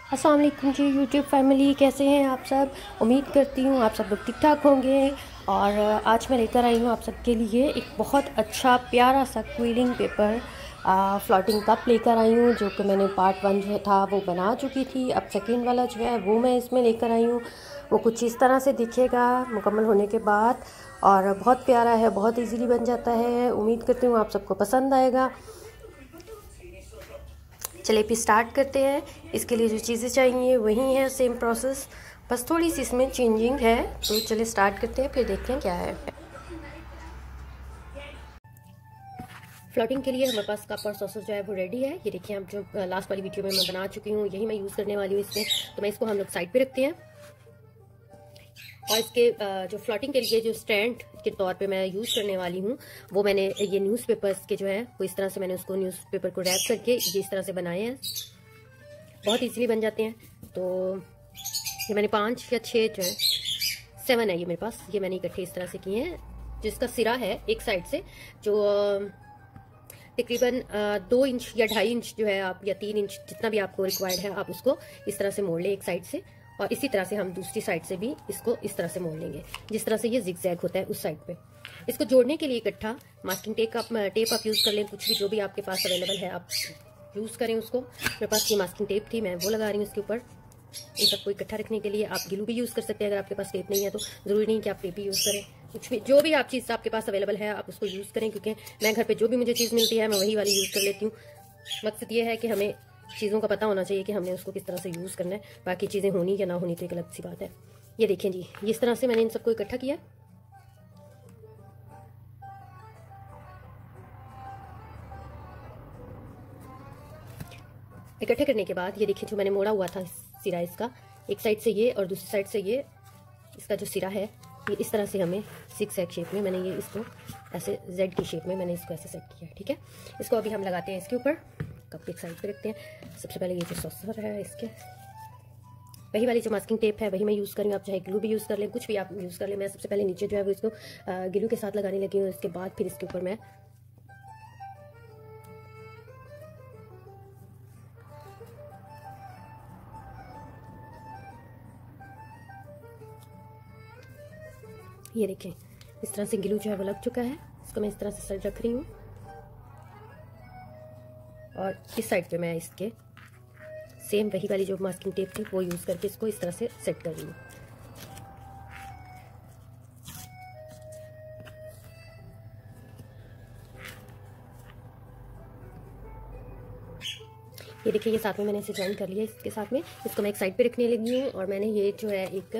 अस्सलाम वालेकुम जी YouTube family, कैसे हैं आप सब। उम्मीद करती हूँ आप सब लोग ठीक ठाक होंगे। और आज मैं लेकर आई हूँ आप सबके लिए एक बहुत अच्छा प्यारा सा क्विलिंग पेपर फ्लोटिंग कप लेकर आई हूँ, जो कि मैंने पार्ट 1 जो था वो बना चुकी थी। अब सेकेंड वाला जो है वो मैं इसमें लेकर आई हूँ। वो कुछ इस तरह से दिखेगा मुकम्मल होने के बाद, और बहुत प्यारा है, बहुत इजीली बन जाता है। उम्मीद करती हूँ आप सबको पसंद आएगा। चलिए फिर स्टार्ट करते हैं। इसके लिए जो चीज़ें चाहिए वही है, सेम प्रोसेस, बस थोड़ी सी इसमें चेंजिंग है। तो चलिए स्टार्ट करते हैं, फिर देखते हैं क्या है। फ्लोटिंग के लिए हमारे पास कप और सॉसेस जो है वो रेडी है। ये देखिए, हम जो लास्ट वाली वीडियो में मैं बना चुकी हूँ यही मैं यूज़ करने वाली हूँ इसमें। तो मैं इसको हम लोग साइड पे रखते हैं। और इसके जो फ्लोटिंग के लिए जो स्टैंड के तौर पे मैं यूज़ करने वाली हूँ, वो मैंने ये न्यूज़पेपर्स के जो है वो इस तरह से मैंने उसको न्यूज़पेपर को रैप करके ये इस तरह से बनाए हैं। बहुत इजीली बन जाते हैं। तो ये मैंने 5 या 6 जो है 7 है ये मेरे पास, ये मैंने इकट्ठे इस तरह से किए हैं। जिसका सिरा है एक साइड से जो तकरीबन 2 इंच या 2.5 इंच जो है, आप या 3 इंच जितना भी आपको रिक्वायर्ड है, आप उसको इस तरह से मोड़ लें एक साइड से। और इसी तरह से हम दूसरी साइड से भी इसको इस तरह से मोड़ लेंगे, जिस तरह से ये जिगजैग होता है उस साइड पे। इसको जोड़ने के लिए इकट्ठा मास्किंग टेप आप यूज़ कर लें, कुछ भी जो भी आपके पास अवेलेबल है आप यूज़ करें उसको। मेरे पास ये मास्किंग टेप थी, मैं वो लगा रही हूँ इसके ऊपर। इन सबको इकट्ठा रखने के लिए आप ग्लू भी यूज़ कर सकते हैं। अगर आपके पास टेप नहीं है तो ज़रूरी नहीं कि आप टेप ही यूज़ करें। कुछ भी जो भी आप चीज़ आपके पास अवेलेबल है आप उसको यूज़ करें, क्योंकि मैं घर पे जो भी मुझे चीज़ मिलती है मैं वही वाली यूज़ कर लेती हूँ। मकसद ये है कि हमें चीज़ों का पता होना चाहिए कि हमने उसको किस तरह से यूज़ करना है। बाकी चीज़ें होनी या ना होनी तो एक अलग सी बात है। ये देखें जी, इस तरह से मैंने इन सबको इकट्ठा किया। इकट्ठे करने के बाद ये देखिए, जो मैंने मोड़ा हुआ था सिरा इसका, एक साइड से ये और दूसरी साइड से ये, इसका जो सिरा है ये इस तरह से हमें सिक्स शेप में मैंने ये इसको ऐसे जेड की शेप में मैंने इसको ऐसे सेट किया है। ठीक है, इसको अभी हम लगाते हैं इसके ऊपर। कप एक साइड पे रखते हैं। सबसे पहले ये जो सॉसर है इसके, वही वाली जो मास्किंग टेप है वही मैं यूज़ कर रही हूँ। आप चाहे ग्लू भी यूज़ कर लें, कुछ भी आप यूज़ कर लें। मैं सबसे पहले नीचे जो है वो इसको ग्लू के साथ लगाने लगी हूँ। इसके बाद फिर इसके ऊपर मैं ये देखें, इस तरह से ग्लू जो है वो लग चुका है। इसको मैं इस तरह से सेट रख रही हूँ। और इस साइड पे मैं इसके सेम वही वाली जो मास्किंग टेप थी वो यूज़ करके इसको इस तरह से सेट कर रही हूँ। ये देखिए, ये साथ में मैंने इसे ज्वाइन कर लिया इसके साथ में। इसको मैं एक साइड पे रखने लगी हूँ। और मैंने ये जो है एक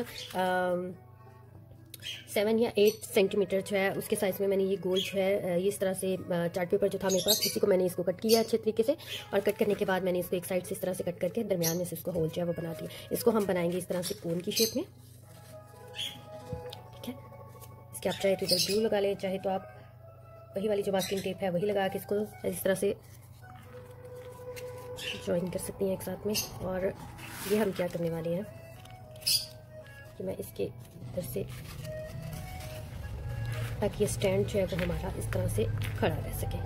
7 या 8 सेंटीमीटर जो है उसके साइज़ में मैंने ये गोल जो है ये इस तरह से चार्ट पेपर जो था मेरे पास, इसी को मैंने इसको कट किया अच्छे तरीके से। और कट करने के बाद मैंने इसको एक साइड से इस तरह से कट करके दरमियान में से इसको होल जो है वो बना दिया। इसको हम बनाएंगे इस तरह से कोन की शेप में। ठीक है, इसके आप चाहे तो इधर ग्लू लगा लें, चाहे तो आप वही वाली जो मास्किंग टेप है वही लगा के इसको इस तरह से ज्वाइन कर सकती हैं एक साथ में। और ये हम क्या करने वाले हैं कि मैं इसके इधर से, ताकि ये स्टैंड जो है वो हमारा इस तरह से खड़ा रह सके।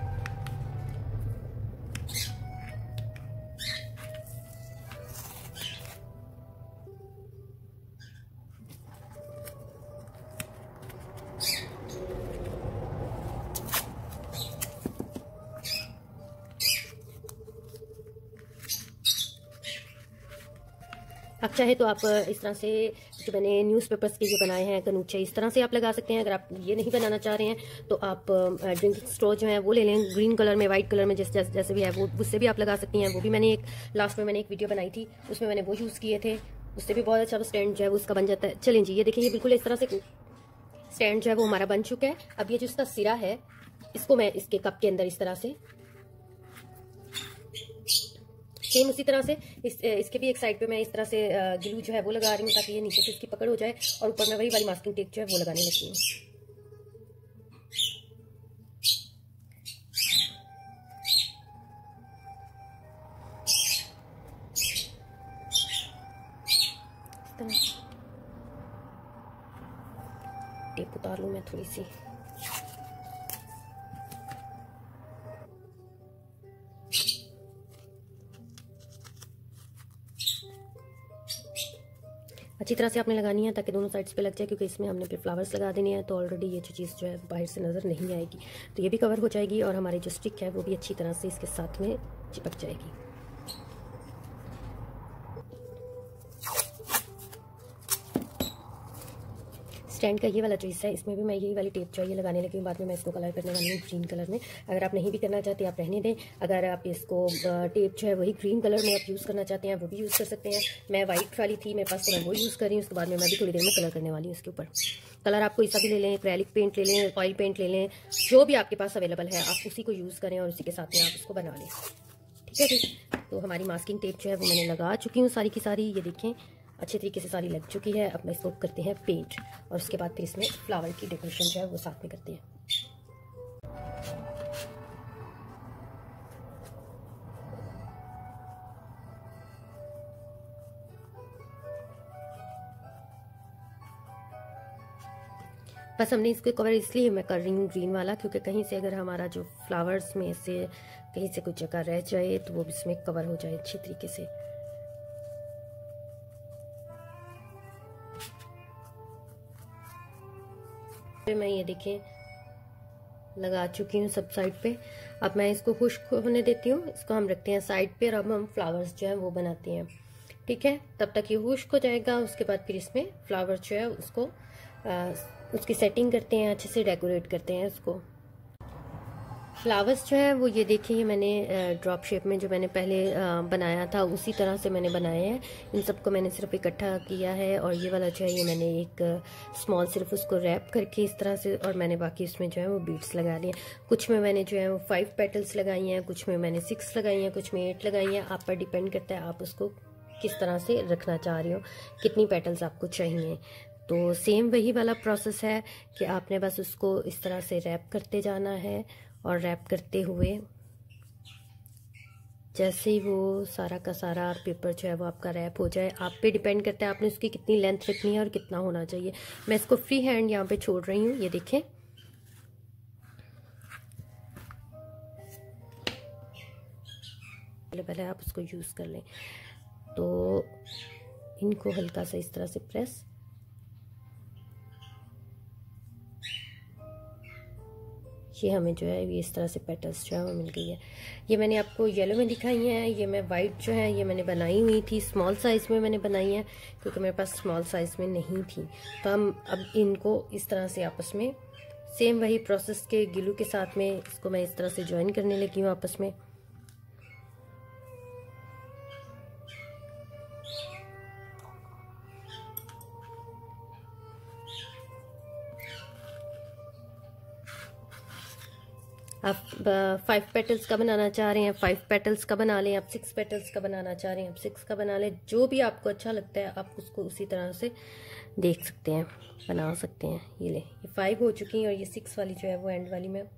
आप चाहे तो आप इस तरह से जो मैंने न्यूज़पेपर्स के जो बनाए हैं कनूचे, इस तरह से आप लगा सकते हैं। अगर आप ये नहीं बनाना चाह रहे हैं तो आप ड्रिंकिंग स्ट्रॉ जो है वो ले लें, ग्रीन कलर में, वाइट कलर में, जैसे भी है वो, उससे भी आप लगा सकती हैं। वो भी मैंने एक लास्ट में मैंने एक वीडियो बनाई थी, उसमें मैंने वो यूज़ किए थे। उससे भी बहुत अच्छा स्टैंड जो है वो उसका बन जाता है। चलें जी, ये देखिए, ये बिल्कुल इस तरह से स्टैंड जो है वो हमारा बन चुका है। अब ये जो इसका सिरा है इसको मैं इसके कप के अंदर इस तरह से सेम उसी तरह से इसके भी एक साइड पे मैं इस तरह से ग्लू जो है वो लगा रही हूँ, ताकि ये नीचे से इसकी पकड़ हो जाए। और ऊपर मैं वही वाली मास्किंग टेप जो है वो लगाने लगी हूँ। टेप उतार लूँ मैं थोड़ी सी। अच्छी तरह से आपने लगानी है ताकि दोनों साइड्स पे लग जाए, क्योंकि इसमें हमने फिर फ्लावर्स लगा देने हैं, तो ऑलरेडी ये जो चीज़ जो है बाहर से नज़र नहीं आएगी, तो ये भी कवर हो जाएगी और हमारी जो स्टिक है वो भी अच्छी तरह से इसके साथ में चिपक जाएगी। स्टैंड का ये वाला जो हिस्सा है इसमें भी मैं यही वाली टेप चाहिए लगाने लगी हूँ। बाद में मैं इसको कलर करने वाली हूँ ग्रीन कलर में। अगर आप नहीं भी करना चाहते आप रहने दें, अगर आप इसको टेप जो है वही ग्रीन कलर में आप यूज़ करना चाहते हैं वो भी यूज़ कर सकते हैं। मैं वाइट वाली थी मेरे पास, तो मैं वो यूज़ कर रही हूँ। उसके बाद में मैं भी थोड़ी देर में कलर करने वाली हूँ इसके ऊपर। कलर आपको ऐसा भी ले लें, एक्रेलिक पेंट ले लें, ऑयल पेंट ले लें, जो भी आपके पास अवेलेबल है आप उसी को यूज़ करें और उसी के साथ में आप इसको बना लें। ठीक है जी। तो हमारी मास्किंग टेप जो है वो मैंने लगा चुकी हूँ सारी की सारी, ये देखें अच्छे तरीके से सारी लग चुकी है। अब मैं इसको करते हैं पेंट और उसके बाद फिर इसमें फ्लावर की डेकोरेशन जो है वो साथ में करते हैं। बस हमने इसको कवर इसलिए मैं कर रही हूँ ग्रीन वाला, क्योंकि कहीं से अगर हमारा जो फ्लावर्स में से कहीं से कुछ जगह रह जाए तो वो इसमें कवर हो जाए अच्छी तरीके से। मैं ये देखें लगा चुकी हूँ सब साइड पे। अब मैं इसको खुश्क होने देती हूँ, इसको हम रखते हैं साइड पे और अब हम फ्लावर्स जो है वो बनाते हैं। ठीक है, तब तक ये खुश्क हो जाएगा। उसके बाद फिर इसमें फ्लावर जो है उसको उसकी सेटिंग करते हैं, अच्छे से डेकोरेट करते हैं उसको। फ्लावर्स जो है वो ये देखिए, ये मैंने ड्रॉप शेप में जो मैंने पहले बनाया था उसी तरह से मैंने बनाया है। इन सबको मैंने सिर्फ इकट्ठा किया है और ये वाला जो है ये मैंने एक स्मॉल सिर्फ उसको रैप करके इस तरह से, और मैंने बाकी उसमें जो है वो बीड्स लगा दिए। कुछ में मैंने जो है वो 5 पेटल्स लगाई हैं, कुछ में मैंने 6 लगाई हैं, कुछ में 8 लगाई हैं। आप पर डिपेंड करता है आप उसको किस तरह से रखना चाह रही हो, कितनी पेटल्स आपको चाहिए। तो सेम वही वाला प्रोसेस है कि आपने बस उसको इस तरह से रैप करते जाना है और रैप करते हुए जैसे ही वो सारा का सारा पेपर जो है वो आपका रैप हो जाए, आप पे डिपेंड करता है आपने उसकी कितनी लेंथ रखनी है और कितना होना चाहिए। मैं इसको फ्री हैंड यहाँ पे छोड़ रही हूँ, ये देखें। पहले आप उसको यूज़ कर लें, तो इनको हल्का सा इस तरह से प्रेस, ये हमें जो है ये इस तरह से पेटल्स जो है वो मिल गई है। ये मैंने आपको येलो में दिखाई है, ये मैं वाइट जो है ये मैंने बनाई हुई थी, स्मॉल साइज़ में मैंने बनाई है क्योंकि मेरे पास स्मॉल साइज़ में नहीं थी। तो हम अब इनको इस तरह से आपस में सेम वही प्रोसेस के ग्लू के साथ में इसको मैं इस तरह से ज्वाइन करने लगी हूँ आपस में। आप 5 पेटल्स का बनाना चाह रहे हैं 5 पेटल्स का बना लें, आप 6 पेटल्स का बनाना चाह रहे हैं आप 6 का बना लें। जो भी आपको अच्छा लगता है आप उसको उसी तरह से देख सकते हैं, बना सकते हैं। ये ले, ये 5 हो चुकी हैं और ये 6 वाली जो है वो एंड वाली में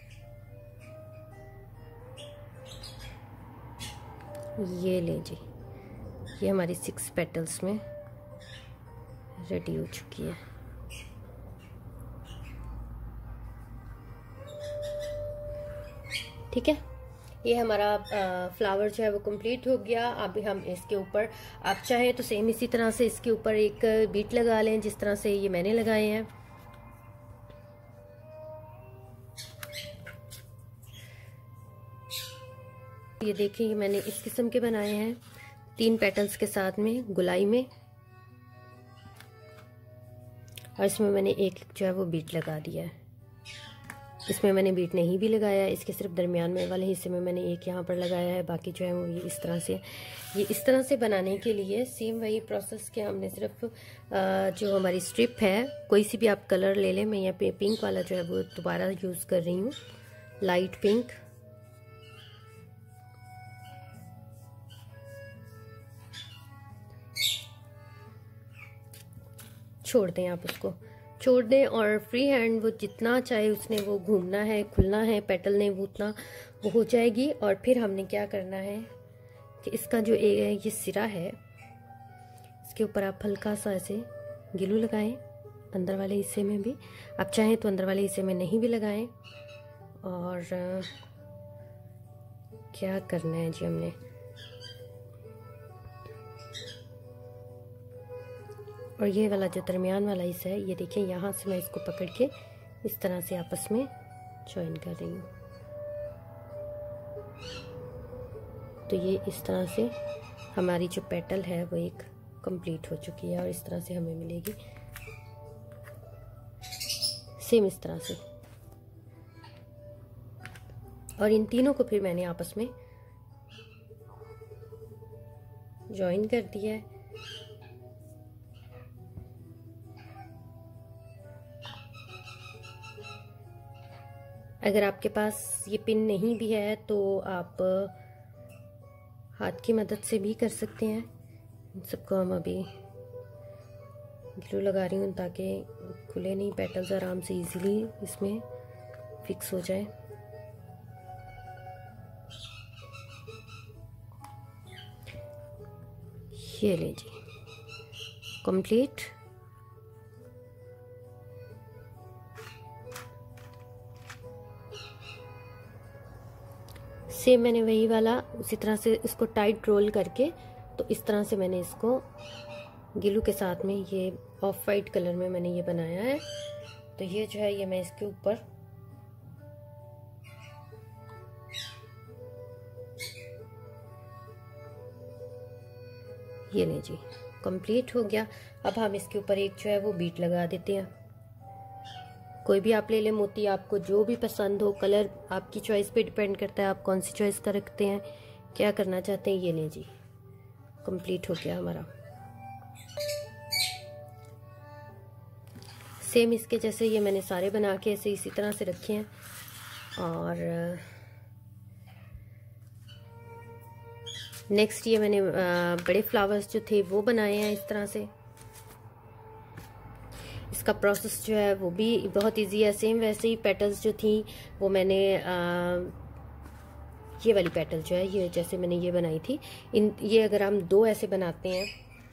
ये ले जी, ये हमारी 6 पेटल्स में रेडी हो चुकी है। ठीक है, ये हमारा फ्लावर जो है वो कंप्लीट हो गया। अभी हम इसके ऊपर आप चाहें तो सेम इसी तरह से इसके ऊपर एक बीट लगा लें जिस तरह से ये मैंने लगाए हैं। ये देखिए, ये मैंने इस किस्म के बनाए हैं 3 पेटल्स के साथ में गुलाई में, और इसमें मैंने एक जो है वो बीट लगा दिया है। इसमें मैंने बीट नहीं भी लगाया है, इसके सिर्फ दरमियान में वाले हिस्से में मैंने एक यहाँ पर लगाया है, बाकी जो है वो ये इस तरह से बनाने के लिए सेम वही प्रोसेस के हमने सिर्फ जो हमारी स्ट्रिप है कोई सी भी आप कलर ले लें। मैं यहाँ पे पिंक वाला जो है वो दोबारा यूज़ कर रही हूँ, लाइट पिंक। छोड़ दें, आप उसको छोड़ दें और फ्री हैंड वो जितना चाहे उसने वो घूमना है, खुलना है पेटल ने, वो उतना वो हो जाएगी। और फिर हमने क्या करना है कि इसका जो ये सिरा है इसके ऊपर आप हल्का सा ऐसे ग्लू लगाएं, अंदर वाले हिस्से में भी। आप चाहें तो अंदर वाले हिस्से में नहीं भी लगाएं। और क्या करना है जी, हमने और ये वाला जो दरमियान वाला हिस्सा है, ये देखिए यहाँ से मैं इसको पकड़ के इस तरह से आपस में जॉइन कर रही हूँ। तो ये इस तरह से हमारी जो पेटल है वो एक कंप्लीट हो चुकी है और इस तरह से हमें मिलेगी, सेम इस तरह से। और इन तीनों को फिर मैंने आपस में जॉइन कर दिया है। अगर आपके पास ये पिन नहीं भी है तो आप हाथ की मदद से भी कर सकते हैं। इन सबको हम अभी ग्लू लगा रही हूँ ताकि खुले नहीं, पेटल्स आराम से इजीली इसमें फिक्स हो जाए। ये लीजिए कंप्लीट। सेम मैंने वही वाला उसी तरह से इसको टाइट रोल करके, तो इस तरह से मैंने इसको गिलू के साथ में, ये ऑफ वाइट कलर में मैंने ये बनाया है। तो ये जो है ये मैं इसके ऊपर ये लीजिए कंप्लीट हो गया। अब हम इसके ऊपर एक जो है वो बीट लगा देते हैं। कोई भी आप ले लें मोती, आपको जो भी पसंद हो। कलर आपकी चॉइस पे डिपेंड करता है, आप कौन सी चॉइस का रखते हैं, क्या करना चाहते हैं। ये लीजिए कंप्लीट हो गया हमारा। सेम इसके जैसे ये मैंने सारे बना के ऐसे इसी तरह से रखे हैं। और नेक्स्ट ये मैंने बड़े फ्लावर्स जो थे वो बनाए हैं इस तरह से। इसका प्रोसेस जो है वो भी बहुत इजी है। सेम वैसे ही पेटल्स जो थी वो मैंने ये वाली पेटल जो है, ये जैसे मैंने ये बनाई थी, ये अगर हम दो ऐसे बनाते हैं,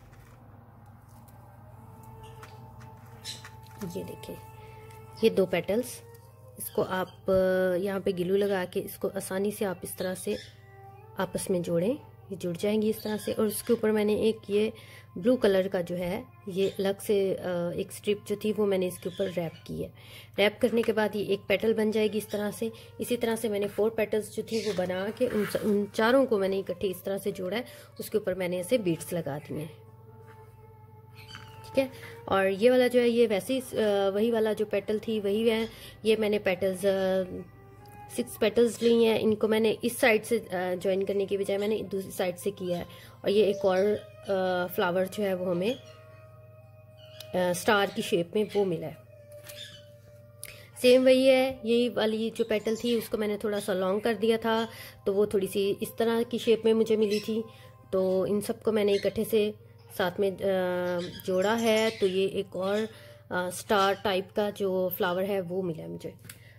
ये देखिए ये दो पेटल्स, इसको आप यहाँ पे गिलू लगा के इसको आसानी से आप इस तरह से आपस में जोड़ें, ये जुड़ जाएंगी इस तरह से। और उसके ऊपर मैंने एक ये ब्लू कलर का जो है ये अलग से एक स्ट्रिप जो थी वो मैंने इसके ऊपर रैप की है। रैप करने के बाद ये एक पेटल बन जाएगी इस तरह से। इसी तरह से मैंने 4 पेटल्स जो थी वो बना के उन चारों को मैंने इकट्ठे इस तरह से जोड़ा है। उसके ऊपर मैंने ऐसे बीट्स लगा दिए हैं, ठीक है। और ये वाला जो है ये वैसे ही वही वाला जो पेटल थी वही है। ये मैंने पेटल्स 6 पेटल्स ली हैं, इनको मैंने इस साइड से ज्वाइन करने की बजाय मैंने दूसरी साइड से किया है। और ये एक और फ्लावर जो है वो हमें स्टार की शेप में वो मिला है। सेम वही है, यही वाली जो पेटल थी उसको मैंने थोड़ा सा लॉन्ग कर दिया था तो वो थोड़ी सी इस तरह की शेप में मुझे मिली थी। तो इन सबको मैंने इकट्ठे से साथ में जोड़ा है। तो ये एक और स्टार टाइप का जो फ्लावर है वो मिला मुझे।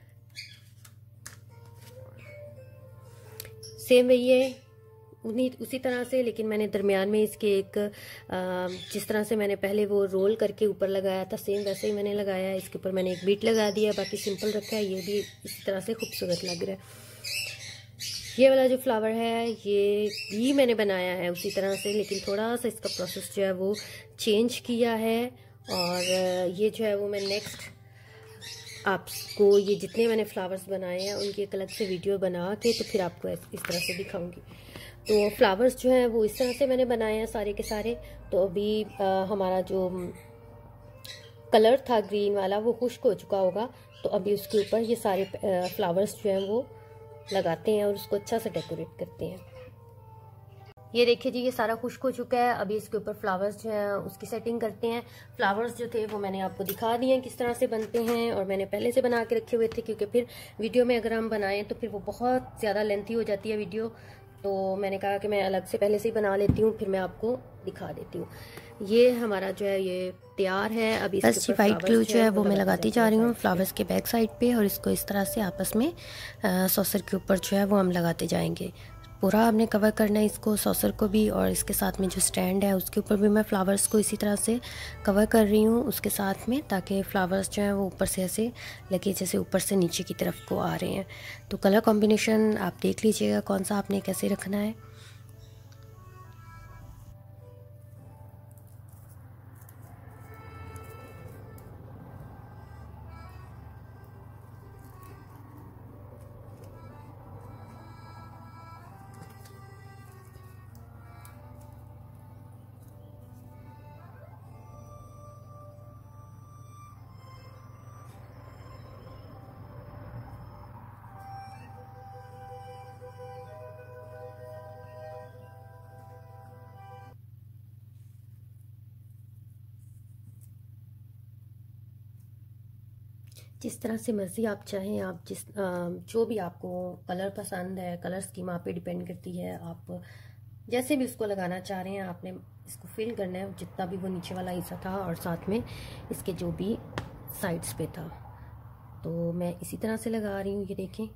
सेम वही है उसी तरह से, लेकिन मैंने दरमियान में इसके एक जिस तरह से मैंने पहले वो रोल करके ऊपर लगाया था सेम वैसे ही मैंने लगाया है। इसके ऊपर मैंने एक बीट लगा दिया, बाकी सिंपल रखा है। ये भी इसी तरह से खूबसूरत लग रहा है। ये वाला जो फ्लावर है ये भी मैंने बनाया है उसी तरह से, लेकिन थोड़ा सा इसका प्रोसेस जो है वो चेंज किया है। और ये जो है वो मैं नेक्स्ट आपको ये जितने मैंने फ्लावर्स बनाए हैं उनकी एक अलग से वीडियो बना के तो फिर आपको इस तरह से दिखाऊंगी। तो फ्लावर्स जो हैं वो इस तरह से मैंने बनाए हैं सारे के सारे। तो अभी हमारा जो कलर था ग्रीन वाला वो खुश्क हो चुका होगा, तो अभी उसके ऊपर ये सारे फ्लावर्स जो हैं वो लगाते हैं और उसको अच्छा से डेकोरेट करते हैं। ये देखिए जी ये सारा खुश्क हो चुका है। अभी इसके ऊपर फ्लावर्स जो है उसकी सेटिंग करते हैं। फ्लावर्स जो थे वो मैंने आपको दिखा दिए हैं किस तरह से बनते हैं, और मैंने पहले से बना के रखे हुए थे क्योंकि फिर वीडियो में अगर हम बनाएं तो फिर वो बहुत ज़्यादा लेंथी हो जाती है वीडियो। तो मैंने कहा कि मैं अलग से पहले से ही बना लेती हूँ, फिर मैं आपको दिखा देती हूँ। ये हमारा जो है ये तैयार है। अभी बस वाइट ग्लू जो है वो मैं लगाती जा रही हूँ फ्लावर्स के बैक साइड पे, और इसको इस तरह से आपस में सॉसर के ऊपर जो है वो हम लगाते जाएंगे। पूरा हमने कवर करना है इसको, सॉसर को भी, और इसके साथ में जो स्टैंड है उसके ऊपर भी मैं फ्लावर्स को इसी तरह से कवर कर रही हूँ उसके साथ में, ताकि फ्लावर्स जो हैं वो ऊपर से ऐसे लगे जैसे ऊपर से नीचे की तरफ को आ रहे हैं। तो कलर कॉम्बिनेशन आप देख लीजिएगा कौन सा आपने कैसे रखना है। जिस तरह से मर्ज़ी आप चाहें, आप जो भी आपको कलर पसंद है, कलर स्कीम आप पे डिपेंड करती है, आप जैसे भी उसको लगाना चाह रहे हैं आपने इसको फिल करना है, जितना भी वो नीचे वाला हिस्सा था और साथ में इसके जो भी साइड्स पे था। तो मैं इसी तरह से लगा रही हूँ, ये देखें।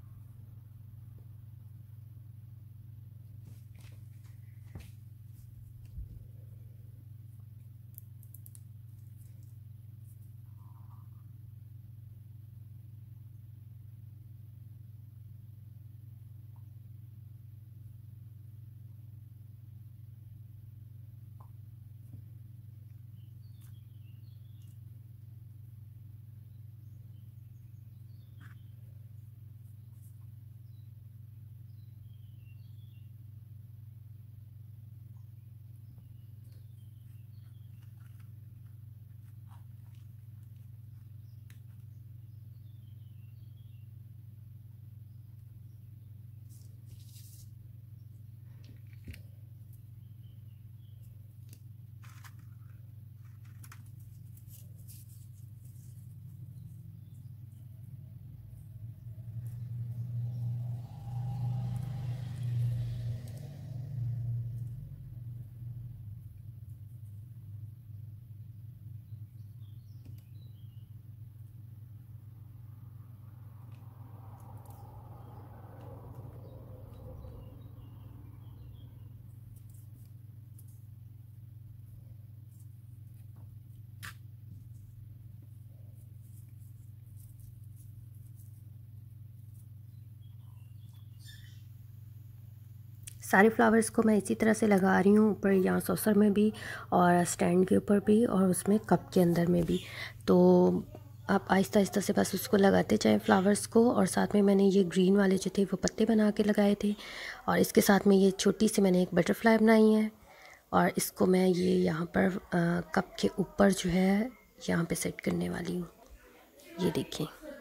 सारे फ्लावर्स को मैं इसी तरह से लगा रही हूँ, ऊपर यहाँ सॉसर में भी और स्टैंड के ऊपर भी और उसमें कप के अंदर में भी। तो आप आहिस्ता आहिस्ता से बस उसको लगाते जाएं फ्लावर्स को। और साथ में मैंने ये ग्रीन वाले जो थे वो पत्ते बना के लगाए थे, और इसके साथ में ये छोटी सी मैंने एक बटरफ्लाई बनाई है, और इसको मैं ये यहाँ पर कप के ऊपर जो है यहाँ पे सेट करने वाली हूँ। ये देखें,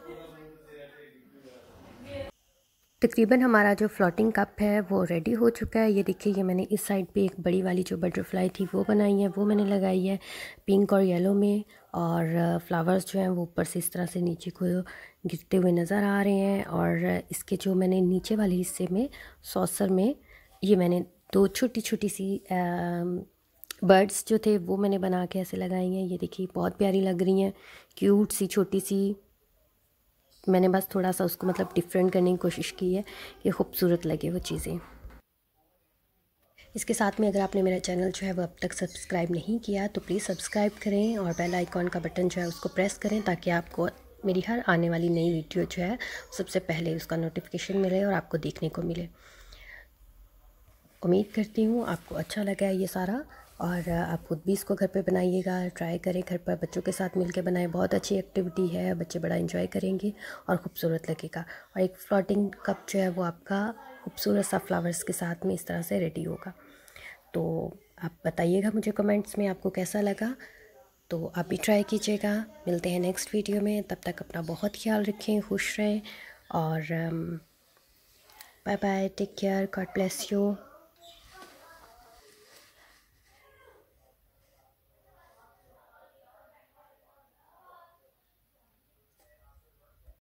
तकरीबन हमारा जो फ्लोटिंग कप है वो रेडी हो चुका है। ये देखिए, ये मैंने इस साइड पे एक बड़ी वाली जो बटरफ्लाई थी वो बनाई है, वो मैंने लगाई है पिंक और येलो में, और फ्लावर्स जो हैं वो ऊपर से इस तरह से नीचे को गिरते हुए नज़र आ रहे हैं। और इसके जो मैंने नीचे वाले हिस्से में सॉसर में ये मैंने दो छोटी छोटी सी बर्ड्स जो थे वो मैंने बना के ऐसे लगाई हैं। ये देखिए, बहुत प्यारी लग रही हैं, क्यूट सी छोटी सी। मैंने बस थोड़ा सा उसको मतलब डिफरेंट करने की कोशिश की है कि खूबसूरत लगे वो चीज़ें। इसके साथ में अगर आपने मेरा चैनल जो है वो अब तक सब्सक्राइब नहीं किया तो प्लीज़ सब्सक्राइब करें, और बेल आइकॉन का बटन जो है उसको प्रेस करें, ताकि आपको मेरी हर आने वाली नई वीडियो जो है सबसे पहले उसका नोटिफिकेशन मिले और आपको देखने को मिले। उम्मीद करती हूँ आपको अच्छा लगा है ये सारा, और आप खुद भी इसको घर पे बनाइएगा, ट्राई करें घर पर, बच्चों के साथ मिलकर बनाएं। बहुत अच्छी एक्टिविटी है, बच्चे बड़ा एंजॉय करेंगे और ख़ूबसूरत लगेगा। और एक फ्लोटिंग कप जो है वो आपका खूबसूरत सा फ्लावर्स के साथ में इस तरह से रेडी होगा। तो आप बताइएगा मुझे कमेंट्स में आपको कैसा लगा। तो आप भी ट्राई कीजिएगा। मिलते हैं नेक्स्ट वीडियो में, तब तक अपना बहुत ख्याल रखें, खुश रहें, और bye bye, take care, God bless you.